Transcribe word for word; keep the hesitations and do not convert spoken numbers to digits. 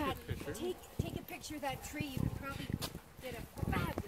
Dad, picture. take take a picture of that tree. You could probably get a fab